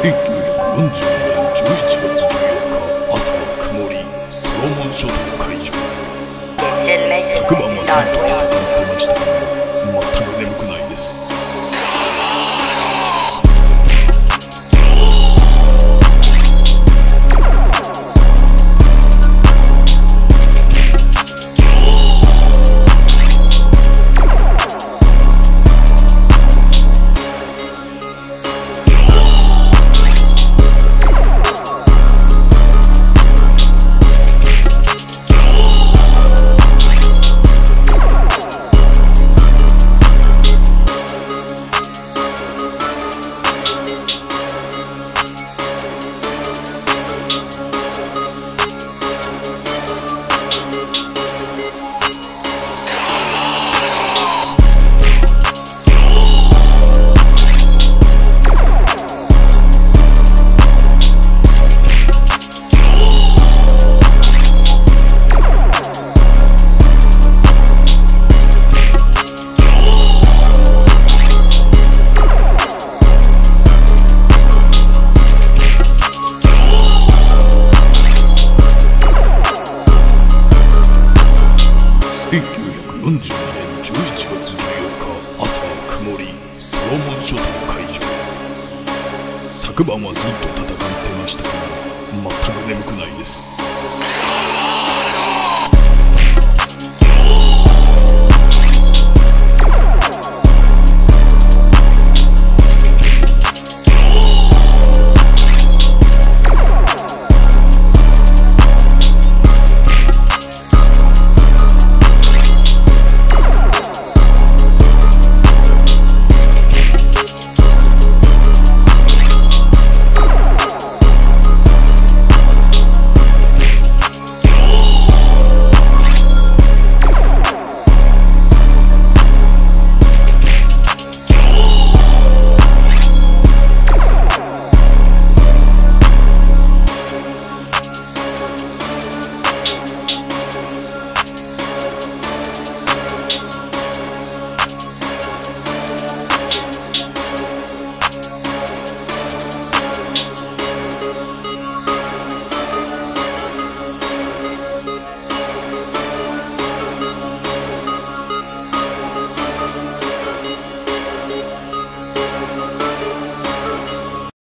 朝は曇り、ソロモン諸島海上。昨晩はずっと戦ってましたが、全く眠くないです。1947年11月14日、朝は曇り、ソロモン諸島海上。昨晩はずっと戦ってましたが、全く眠くないです。